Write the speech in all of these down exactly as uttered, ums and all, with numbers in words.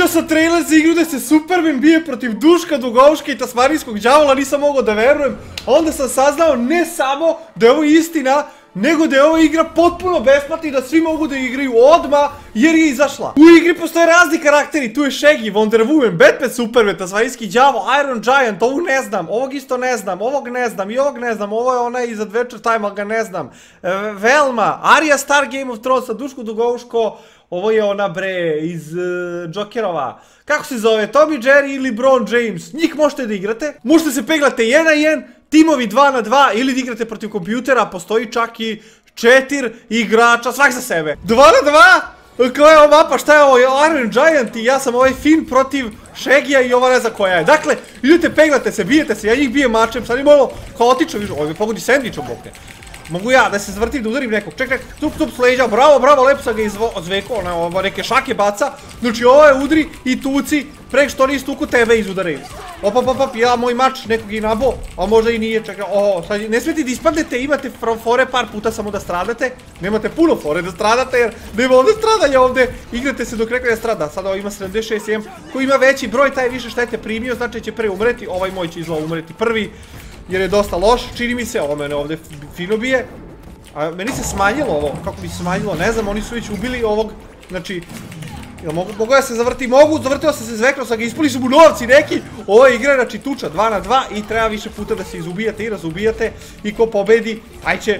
Vidio sam trailer za igru da se Superman bije protiv Duška Dugovška i Tasmanijskog đavola, nisam mogao da verujem. A onda sam saznao ne samo da je ovo istina, nego da je ova igra potpuno besplatna i da svi mogu da igraju odmah jer je izašla. U igri postoje razni karakteri, tu je Shaggy, Wonder Woman, Batman, Superman, Tasmanijski đavo, Iron Giant, ovog ne znam, ovog isto ne znam, ovog ne znam i ovog ne znam, ovo je onaj iz Adventure Time, ali ga ne znam. Velma, Arya Stark, Game of Thrones, Duško Dugovško, ovo je ona bre iz Jokerova. Kako se zove, Tommy Jerry ili Bron James, njih možete da igrate. Možete se peglate jedan na jedan, timovi dva na dva ili da igrate protiv kompjutera, postoji čak i četiri igrača, svak za sebe. dva na dva? Koja je ova mapa, šta je ovo, Iron Giant i ja sam ovaj Finn protiv Shaggy-a i ova ne zna koja je. Dakle, idete, peglate se, bijete se, ja njih bijem mačem, sad je malo kaotično, viš, ovo me pogodi sandvičom bokne. Mogu ja da se zvrtim, da udarim nekog, ček, ček, tup, tup, s leđa, bravo, bravo, lepo sam ga izveko, ona neke šake baca. Znači ovo je udri i tuci, prek što oni istuku tebe izudaraju. Op, op, op, op, ja, moj mač, nekog i nabo, a možda i nije, čekaj, oho, sad ne smijete da ispadnete, imate fore par puta samo da stradate, nemate puno fore da stradate jer nema ovdje stradanja ovdje, igrate se dok neko ne strada, sada ovo ima sedamdeset šest M, koji ima veći broj, taj više štete primio, znači će pre umreti, ovaj moj će izgleda umreti prvi. Jer je dosta loš, čini mi se, ovo mene ovdje fino bije. A meni se smanjilo ovo, kako bi se smanjilo, ne znam, oni su već ubili ovog, znači, mogu ja se zavrti, mogu, zavrtio sam se, zveknuo sam ga, ispuli su mu novci neki. Ovo je igra, znači tuča, dva na dva i treba više puta da se izubijate i razubijate i ko pobedi, aj će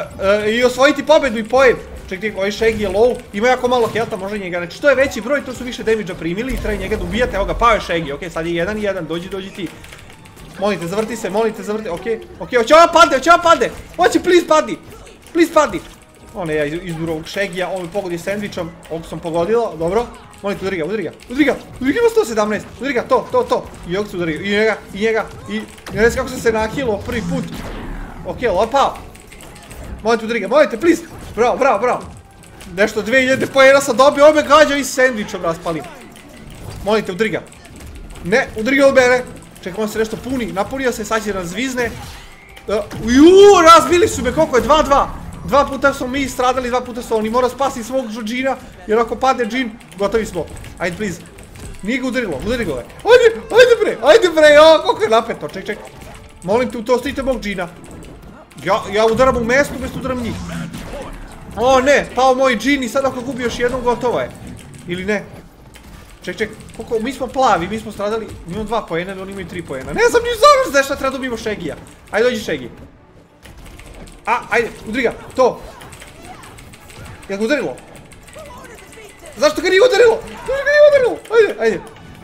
i osvojiti pobedu i pojem. Čekaj, ovaj Shaggy je low, ima jako malo healtha, može njega, znači što je veći broj, to su više damage-a primili i treba njega da ubijate, evo ga, pao je Shaggy, okej, sad je jedan jedan, dođi, dođi ti. Molite, zavrti se, molite, zavrti, okej, okej, hoće ova padne, hoće ova padne, hoće, please padni, please padni. O ne, ja izburu ovog Shaggy-a, on mi pogodi sandvičom, ovog sam pogodila, dobro. Molite, udri ga, udri ga, udri ga, udri ga ima sto sedamnaest, udri ga, to, to, to. I ovog se udario, i njega, i njega, i ne znam kako sam se nahilo prvi put. Okej, lopao. Molite, udri ga, molite, please, bravo, bravo, bravo. Nešto dve hiljade pojena sam dobio, ovo me gađa i sandvičom raspalim. Molite, udri ga. Ne, udri ga od mene. Čekaj, on se nešto puni, napunio se, sad će razvizne. Juuu, razbili su me, koliko je, dva dva. Dva puta smo mi stradali, dva puta su oni, mora spasiti svog džina, jer ako padne džin, gotovi smo. Ajde, please. Nije ga udarilo, udari ga ove. Ajde, ajde bre, ajde bre, o, koliko je napeto, ček, ček. Molim te, to ostavite mog džina. Ja udaram u mestu, mesto udaram njih. O ne, pao moj džin i sad ako gubi još jednom, gotovo je. Ili ne? Ček, ček, koliko, mi smo plavi, mi smo stradali, mi imamo dva pojena, oni imaju tri pojena. Ne znam, ni znam znaš šta treba da dobijemo Shaggy-a. Ajde, dođi Shaggy. A, ajde, udri ga, to. Jel ga udarilo? Zašto ga nije udarilo? Zašto ga nije udarilo? Ajde, ajde.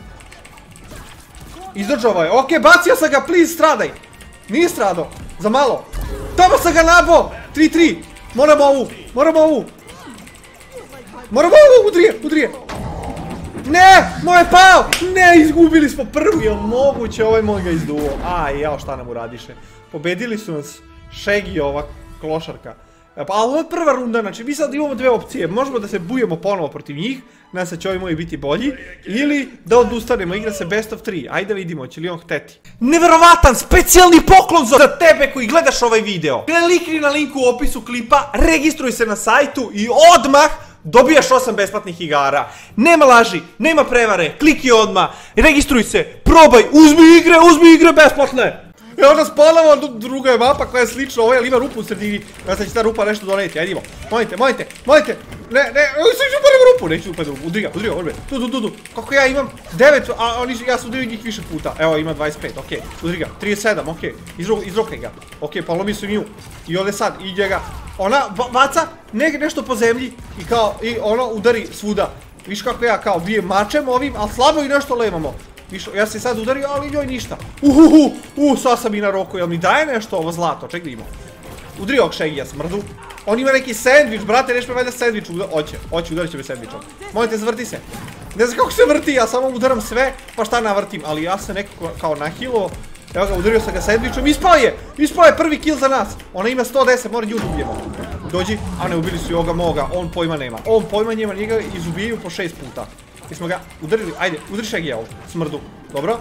Izdržava je, okej, bacio sam ga, please, stradaj. Nije stradao, za malo. Tamo sam ga nabao, tri tri. Moramo ovu, moramo ovu. Moramo ovu, udri je, udri je. Ne, moj je pao, ne, izgubili smo prvi, jel moguće, ovaj moj ga izduo. Aj, jao, šta nam uradiše. Pobedili su nas Shaggy, ova klošarka. Pa ovo je prva runda, znači mi sad imamo dve opcije, možemo da se bujemo ponovo protiv njih, nadam se će ovi moji biti bolji, ili da odustanemo, igra se best of tri, ajde da vidimo, će li on hteti. Neverovatan specijalni poklon za tebe koji gledaš ovaj video. Klikni na linku u opisu klipa, registruj se na sajtu i odmah dobijaš osam besplatnih igara. Nema laži, nema prevare, kliki odmah, registruj se, probaj, uzmi igre, uzmi igre besplatne. Evo nas ponovo, druga je mapa koja je slična ovoj, ali ima rupu u sredini. Ja sad će ta rupa nešto doneti, ajde idemo. Molite, molite, molite. Ne, ne, sve ću upadem u rupu, neću upadem u rupu, udri ga, udri ga, udri ga. Tu, tu, tu, tu. Kako ja imam devet, a oni, ja sam udario njih više puta. Evo, ima dvadeset pet, okej, udri ga, trideset sedam, okej, izrokaj ga. Okej, polomi su nju. I ovdje sad, i njega. Ona baca nešto po zemlji i kao, i ono udari svuda. Viš kako ja kao bijem mačem ovim, ali slabo i nešto lemamo. Ja se sad udario, ali njoj ništa. Uhuhu, uh, sad sam i na roku, jel mi daje nešto ovo zlato, ček da imamo. Udri ovog Shaggy-a, smrdu. On ima neki sandvič, brate, neš me valjda sandvič, oće, oće, udarit će me sandvičom. Molite, zvrti se. Ne znam kako se vrti, ja samo udaram sve, pa šta navrtim, ali ja se nekako kao nahilo. Evo ga, udario sam ga sandvičom, ispao je, ispao je prvi kill za nas. Ona ima sto deset, mora nju da ubijemo. Dođi, a ne, ubili su i ovoga moga, on pojma nema. On pojma njema, njega izubijaju po šest puta. Jesmo ga udarili, ajde, udri Shaggy-a ovdje, smrdu, dobro.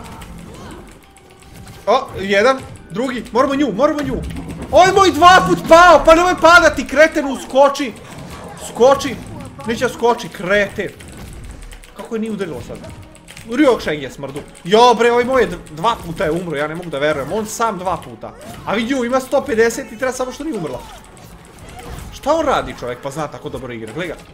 O, jedan, drugi, moramo nju, moramo nju. Ovo moj dva put pao, pa nemoj padati, kretenu, skoči. Skoči, neće skoči, kreten. Kako je nije udarilo sad? Rijog šegije smrdu. Jo bre, ovaj moj je dva puta je umro, ja ne mogu da verujem. On sam dva puta. A vidi ju, ima sto pedeset i treba samo što nije umrla. Šta on radi čovjek, pa zna tako dobro igra, gledaj ga.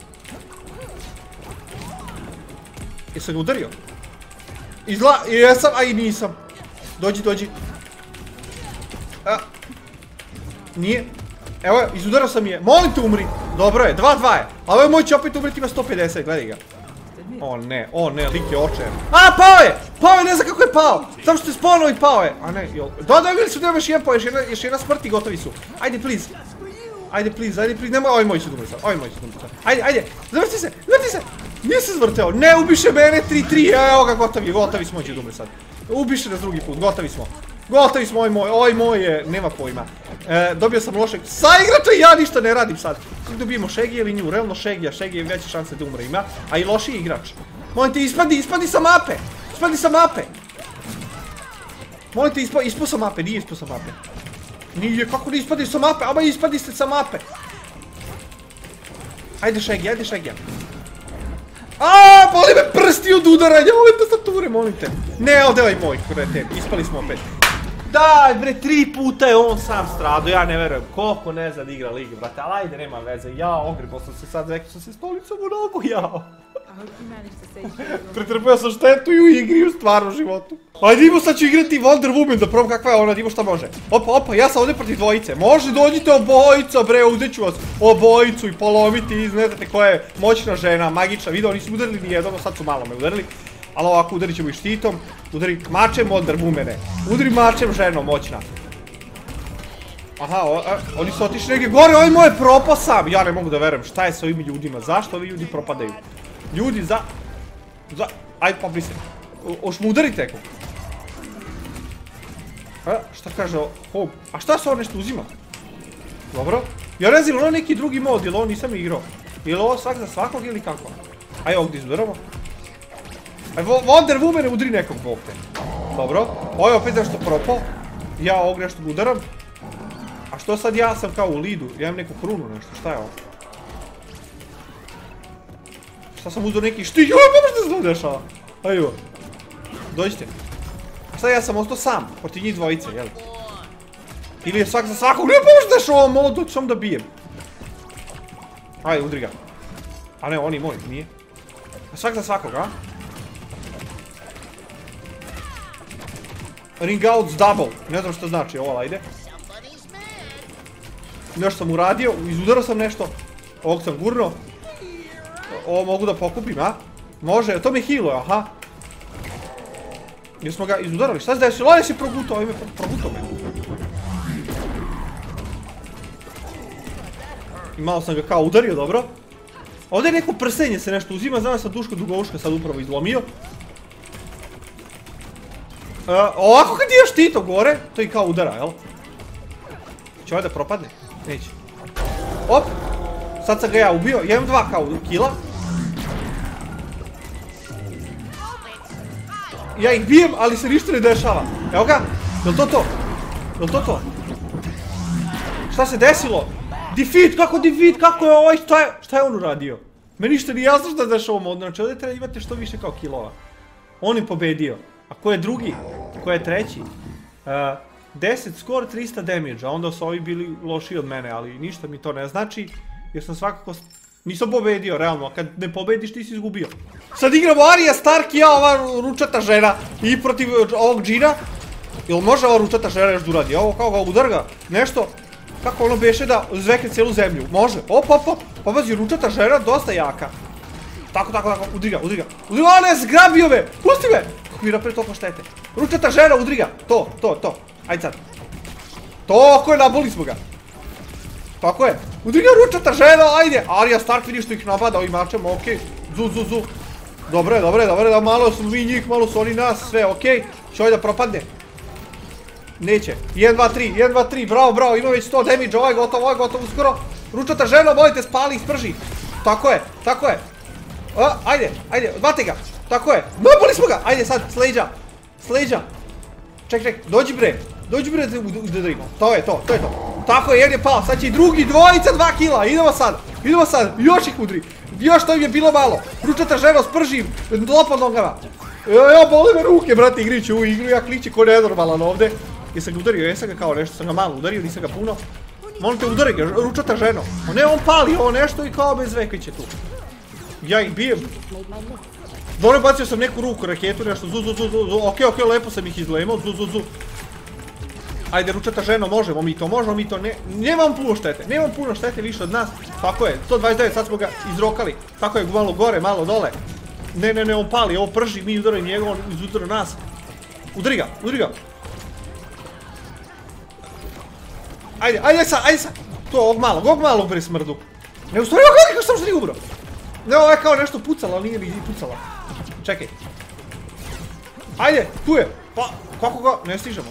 Jesam ga udario? Izla, jesam, a i nisam. Dođi, dođi. A. Nije. Evo je, izudarao sam je. Molim te umri. Dobro je, dva dva je. A ovaj moj će opet umriti, ima sto pedeset, gledaj ga. O ne, o ne, lik je očajan. A, pao je! Pao je, ne znam kako je pao! Samo što je spawnovo i pao je. A ne, jel... Da, da, vidjeli su da imaš jedan pao, još jedna, još jedna smrt i gotovi su. Ajde, please. Ajde, please, ajde, please. Nemoj, ovaj moj će umri sad, ovaj moj će umri sad. Ajde, ajde, zavrti se, zavrti se! Nije se zvrteo, ne ubiše mene, tri tri, evo ga, gotovi, gotovi smo, će umri sad. Ubiše nas drugi put, gotovi smo. Gotovi smo, ovaj moj, ovaj moj je, nema pojma. E, dobio sam lošeg saigrača i ja ništa ne radim sad. Dobijemo Shaggy ili nju, realno Shaggy, a Shaggy je veće šanse da umre ima, a i lošiji igrač. Molim te, ispadi, ispadi sa mape! Ispadi sa mape! Molim te, ispa, ispo sa mape, nije ispo sa mape. Nije, kako ne ispadi sa mape, ama ispadi ste sa mape! Ajde Shaggy, ajde Shaggy. Aaaa, boli me prsti od udaranja ove tastature, molim te. Ne, ovdje ovaj moj, krete, ispali smo opet. Daj bre, tri puta je on sam strado, ja ne verujem koliko ne zna da igra ligu, brate, ali ajde, nema veze, ja ogrebo sam se sad, rekao sam se stolicom u nogu, jao. Pretrpio sam štetu i u igri i u stvarnom životu. Ajde Ivo, sad ću igrati Wonder Woman da probam kakva je ona, Ivo šta može. Opa, opa, ja sam ovdje protiv dvojice, može dođite obojica bre, uzet ću vas obojicu i polomiti iz ne znate koja je moćna žena, magična, vidio, nisu udarili ni jedno, sad su malo me udarili. Ali ovako udarit ćemo i štitom, udari mačem Wonder Womane, udari mačem ženo moćna. Aha, o, a, oni su otišli negdje gore, ovaj moj je propao sam, ja ne mogu da verujem šta je s ovim ljudima, zašto ovi ljudi propadaju? Ljudi za... za... ajde pa brise. Oš mu udari teko. A, šta kaže o... a šta se ovo nešto uzima? Dobro. Ja ne znam, ili ovo neki drugi mod, ili ovo nisam igrao. Ili ovo svak za svakog ili kako? Ajde ovdje izudaramo. Ajde, Wonder Woman udri nekog bokte. Dobro. Ovo je opet nešto propao. Ja ovog nešto udaram. A što sad ja sam kao u lidu? Ja imam neku krunu nešto, šta je ovo? Šta sam uzeo neki štit? Joj, pa što se to dešava? Ajde, dođite. A sad ja sam ostao sam, protiv njih dvojice, jel? Ili je svak za svakog, ne pa što dešava ovom modu, ću sam da bijem. Ajde, udri ga. A ne, on je moj, nije. A svak za svakog, a? Ring outs double, ne znam što znači ovo, ajde. Nešto sam uradio, izudarao sam nešto. Ovog sam gurno. Ovo mogu da pokupim, a? Može, to mi je healo, aha. Jer smo ga izudarali, šta se desilo? Lane si progutao, ime progutao me. I malo sam ga kao udario, dobro. Ovdje je neko prsenje se nešto uzima, znam da sam Duško Dugovška sad upravo izlomio. Uh, ovako kad je štito gore, to i kao udara, jel? Će ovaj da propadne? Neće. Op! Sad sam ga ja ubio, ja imam dva kao kila. Ja ih bijem, ali se ništa ne dešava. Evo ga, jel to to? Jel to to? Šta se desilo? Defeat, kako defeat, kako je ovaj, šta je, šta je on uradio? Meni ništa nije jasno šta se dešava u modu, znači ovdje treba imate što više kao kilova. On je pobedio. A ko je drugi? Ko je treći? Uh, deset score, trista damage, a onda su ovi bili lošiji od mene, ali ništa mi to ne znači, jer sam svakako... Nisam pobedio, realno, a kad ne pobediš ti si izgubio. Sad igramo Arya Stark i ja, ova ručata žena, i protiv ovog džina. Jel može ova ručata žena još da uradi? Ovo kao ga udarga, nešto, kako ono beše da zvekne cijelu zemlju. Može, op, op, op, pa vazi, ručata žena dosta jaka. Tako, tako, tako, udri ga, udri ga. Udri ga, ne, zgrabio me, pusti me! Kako mi napred toliko štete. Ručata žena, udri ga, to, to, to. Ajde sad. Toko je, naboli smo ga. Tako je. Udri ga ručata žena, ajde. Arya Stark vidi što ih napada ovim mačem, okej. Zu, zu, zu. Dobre, dobre, dobre, da malo su vi njih, malo su oni nas, sve okej. Će ovaj da propadne. Neće. jedan, dva, tri, jedan, dva, tri, bravo, bravo, ima već sto damage, ovaj gotov, ovaj gotov uskoro. Ručata žena, molite, spali, sprži. Tako je, tako je. A, ajde, ajde, odbate ga. Tako je. Naboli smo ga. Ajde sad, s leđa. S leđa. Ček, ček, dođi bre. Dođi bre da udarimo. To je to, to je to. Tako je, jedan je pao. Sad će i drugi, dvojica, dva kila. Idemo sad. Idemo sad. Još ih udri. Još to im je bilo malo. Ručata ženo, spržim. Lopom nogama. Ja, boli me ruke, brate, igriću ovu igru, ja kliči ko nenormalan ovde. Jesam ga udario, jesam ga kao nešto, sam ga malo udario, nisam ga puno. Molim te, udari ga, ručata ženo. O ne, on pali ovo nešto i kao bez vekiće tu. Ja ih bijem. Dobro, bacio sam neku ruku, raketu, nešto, zu, zu, zu, zu, okej, okej, lepo sam ih izlemao, zu, zu, zu. Ajde, ručata ženo, možemo mi to, možemo mi to, ne, nemam puno štete, nemam puno štete više od nas. Tako je, sto dvadeset devet, sad smo ga izrokali. Tako je, malo gore, malo dole. Ne, ne, ne, on pali, ovo prži, mi udaraju njega, on izudara nas. Udari ga, udari ga. Ajde, ajde sad, ajde sad. To ovog malo, ovog malo uberi smrdu. Ne, u stvari, ovog kako sam što nije ubro. Ne, ovo je kao nešto pucalo, ali nije ni pucalo. Čekaj. Ajde, tu je. Pa, kako ga, ne stižemo.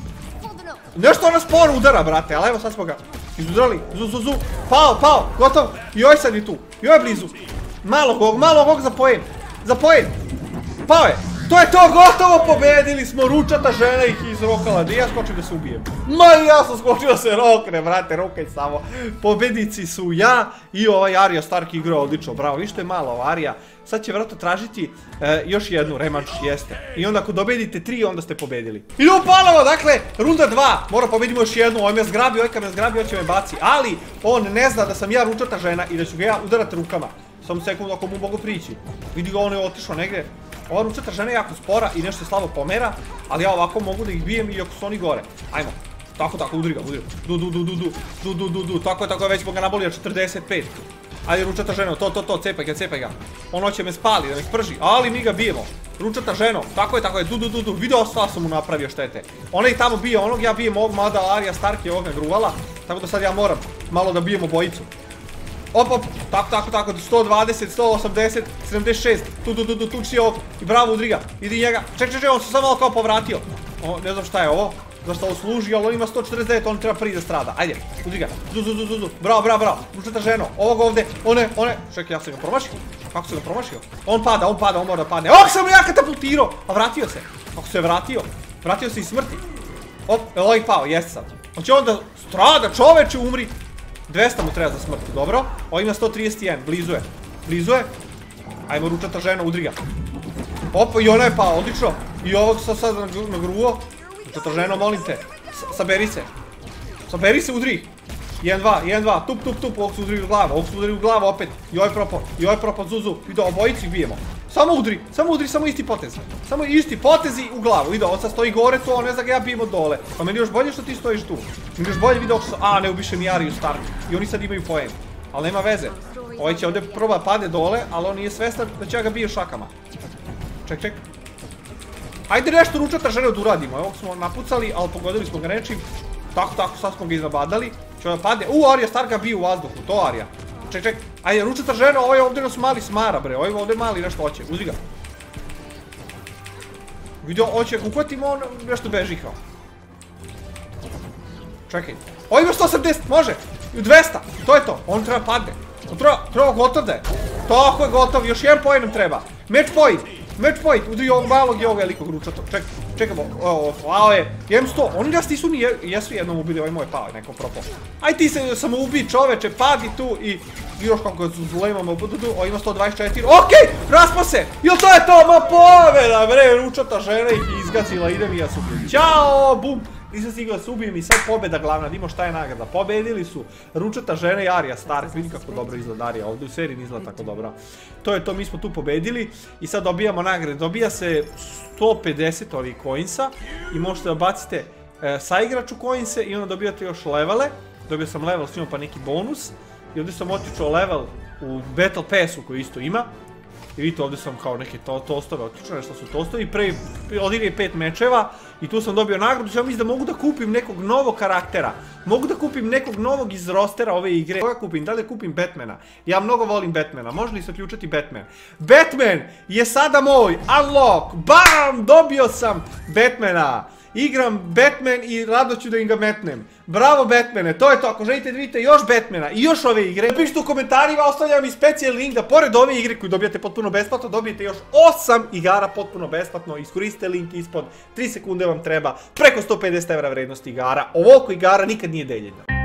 Nešto ona sporo udara, brate, ali evo sad smo ga izudrali. Zu, zu, zu. Pao, pao, gotov. I ovaj sad je tu. I ovaj je blizu. Malo gog, malo gog za poen. Za poen. Pao je. To je to, gotovo, pobedili smo, ručata žena ih izrokala, da ja skočim da se ubijem. Ma i ja sam skočio da se rokne, brate, rokaj samo. Pobednici su ja i ovaj Arya Stark igrao odlično, bravo, vi što je malo ova Arya. Sad će vjerojatno tražiti e, još jednu remanš, jeste. I onda ako dobedite tri, onda ste pobedili. Idemo ponovo, dakle, runda dva. Mora pobedimo još jednu, ovaj me zgrabi, ovaj kad me zgrabi, ovaj će me baci. Ali, on ne zna da sam ja ručata žena i da ću ga ja udarati rukama. Samo sekundu ako mu mogu prići. Vidi ga, on je otišao negdje. Ova ručata žena je jako spora i nešto slabo pomera, ali ja ovako mogu da ih bijem i ako su oni gore. Ajmo. Tako, tako, udri ga, udri ga. Du, du, du, du, du, du, du, du, du, tako je, tako je, već smo ga nabolio četrdeset pet. Ajde, ručata ženo, to, to, to, cepaj ga, cepaj ga. Ono će me spali, da me sprži, ali mi ga bijemo. Ručata ženo, tako je, tako je, du, du, du, du, video sva sam mu napravio štete. Ona i tamo bije onog, ja bijem ovog, mada Arya Stark je ovog nagruvala, tako da sad ja moram malo da bijemo bojicu. Op, op, tako, tako, tako, sto dvadeset, sto osamdeset, sedamdeset šest, tu, tu, tu, tu, tu, či ovog, i bravo, udri ga, idi njega, ček, ček, ček, on se samo malo kao povratio. O, ne znam šta je ovo, zašto ovo služi, ali on ima sto četrdeset devet, on treba prije da strada, ajde, udri ga, zu, zu, zu, zu, zu, bravo, bravo, bravo, ručata ženo, ovog ovde, one, one, čekaj, ja sam ga promašio, kako sam ga promašio, on pada, on pada, on mora da padne, ovog sam ja katapultirao, a vratio se, kako se je vratio, vratio se iz smrti, op, evo ih pao, jeste sad, on će onda strada, čoveče, umri. dvesta mu treba za smrt, dobro. Ovo ima sto trideset jedan, blizu je. Blizu je. Ajmo, ručata žena, udri ga. Opa, i ona je pao, odlično. I ovog sam sad nagruo. Ručata ženo, molim te. Saberi se. Saberi se, udri ih. jedan dva, jedan dva, tup, tup, tup, ovog su udri u glavu, ovog su udri u glavu opet. I ovaj propao, i ovaj propao, zuzu. Vidio, obojicu ih bijemo. Samo udri, samo udri, samo isti potez. Samo isti potezi u glavu. Vidio, on sad stoji gore tu, on ne zna ga ja bijemo dole. Pa meni još bolje što ti stojiš tu. Meni još bolje vidio što... A, ne ubiše mi Aryu Stark. I oni sad imaju poen. Ali nema veze. Ovaj će ovdje proba pade dole, ali on nije svestan da će ja ga bije šakama. Ček, ček. Ajde nešto ručata žene da uradimo. Evo smo napucali, ali pogodili smo ga nečim. Tako, tako, sad smo ga iznabadali. Će da pade. U, Arya Starka bije u vazduhu, to Arya. Ček, ček, ajde, ručata žena, ovaj ovdje nas mali smara, bre, ovaj ovdje mali nešto hoće, uzdi ga. Vidio, hoće, uhvatimo, on nešto beži kao. Čekaj, ovaj ima sto osamdeset, može, i dvesta, to je to, on treba padne. On treba, treba gotov da je. Tako je gotov, još jedan point nam treba. Match point, match point, udri ovog malog i ovog velikog ručatog, ček, čekamo, o, pao je, jem sto, oni nas nisu ni, jesu jednom ubili, ovaj moj pao je nekom propao. Aj ti se samo ubi čoveče, padi tu i još kako ga zulemamo, o ima sto dvadeset četiri, okej, raspo se, jel to je to, ma pobjeda, bre, ručata žena ih izgacila, idem i ja se ubijem, ćao, bum. Nisam stigao da se ubijem i sad pobjeda glavna, vidimo šta je nagrada. Pobedili su ručata žena i Arya Stark, vidi kako dobro izgleda Arya, ovdje u seriji ne izgleda tako dobro. To je to, mi smo tu pobedili i sad dobijamo nagrade. Dobija se sto pedeset ovih coinsa i možete da bacite e, sa igraču coinse i onda dobijate još levele. Dobio sam level s njom pa neki bonus i ovdje sam otičao level u Battle Passu koji isto ima. I vidite, ovdje sam kao neke to, tostove otičao, nešto su tostovi, pre odigraj pet mečeva i tu sam dobio nagradu, ja mislim da mogu da kupim nekog novog karaktera, mogu da kupim nekog novog iz rostera ove igre. Koga kupim? Da li kupim Batmana? Ja mnogo volim Batmana, može li se uključiti Batman? Batman je sada moj, unlock, bam, dobio sam Batmana. Igram Batman i rado ću da im ga metnem. Bravo Batmane, to je to, ako želite da vidite još Batmana i još ove igre, pišite u komentarima, ostavljam i specijalni link da pored ove igre koju dobijate potpuno besplatno, dobijete još osam igara potpuno besplatno, iskoristite link ispod, tri sekunde vam treba, preko sto pedeset evra vrednosti igara, ovoliko igara nikad nije deljeno.